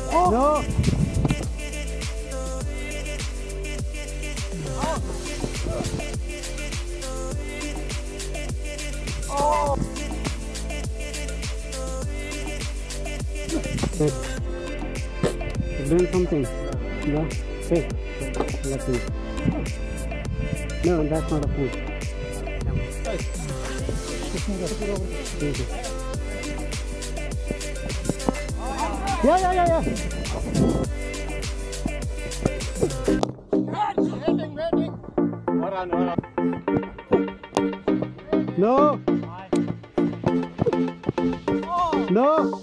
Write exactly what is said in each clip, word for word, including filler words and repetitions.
Oh. No. Oh. Hey. Doing something. No. Hey. Let me. No, that's not a food. Yeah, yeah, yeah, yeah. Waiting, waiting. Hold on, hold on. No. No.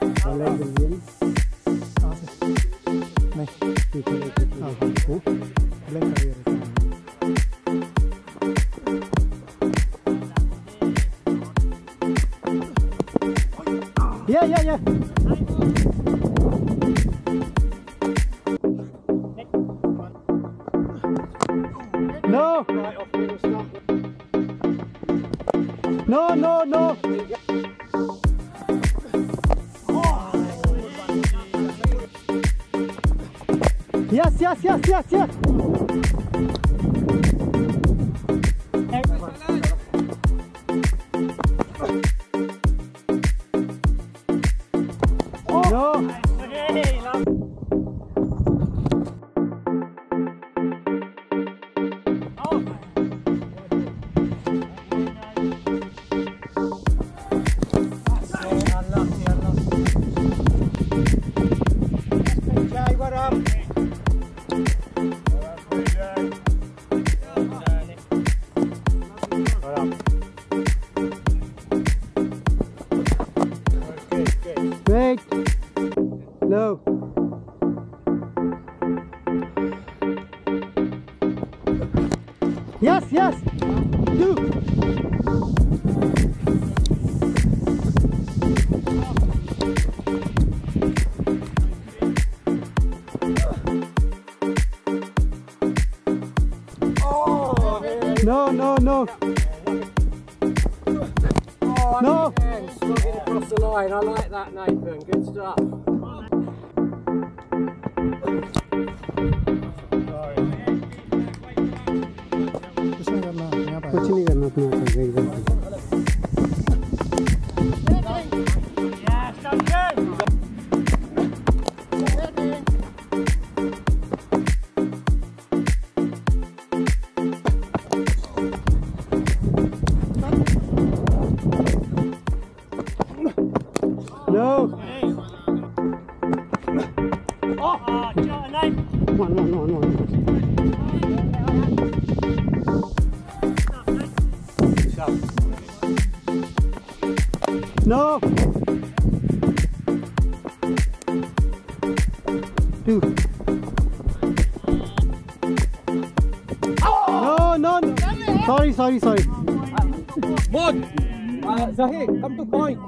Yeah, yeah, yeah. No. No, no, no. Yes, yes, yes, yes, yes. Wait. No. Yes, yes. Do. Oh, no, no, no. Oh, no. Slugging across the line. I like that, Nathan. Good stuff. कुछ नहीं करना अपने आप से एकदम No. Oh, do you know a name? One, one, one, one. No. Two. No, no, no. Sorry, sorry, sorry. One. Uh, Zahir, come to point.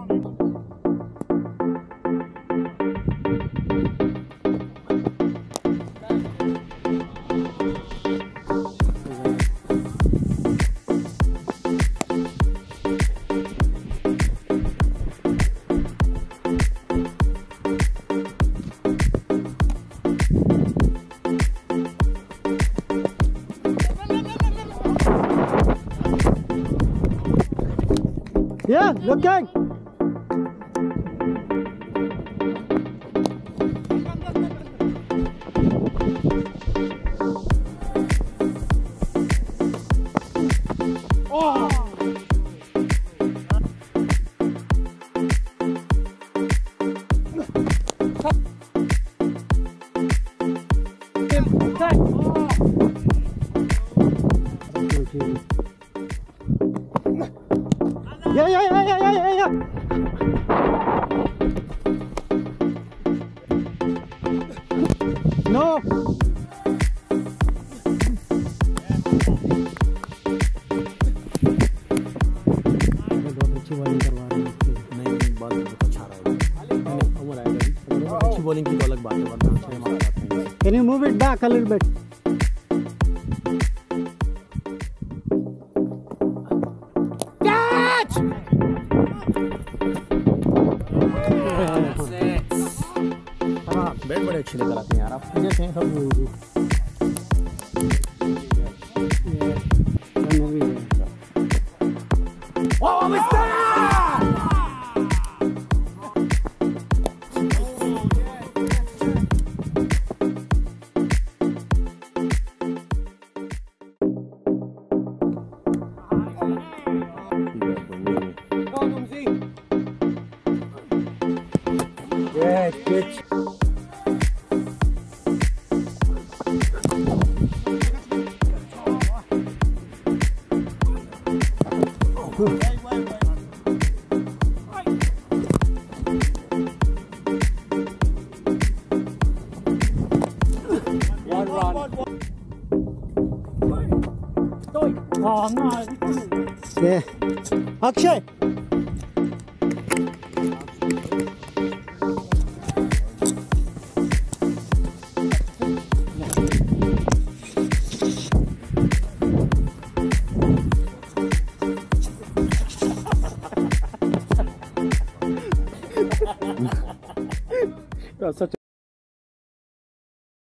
Yeah, looking. Oh. Yeah, yeah, yeah, yeah, yeah, yeah, yeah. No. Can you move it back a little bit? Cricket बड़े अच्छे लेकर आते हैं यार आप जैसे हैं सब वाह mister Yeah, bitch. One run. Oh, no. Yeah. Akshay. That's such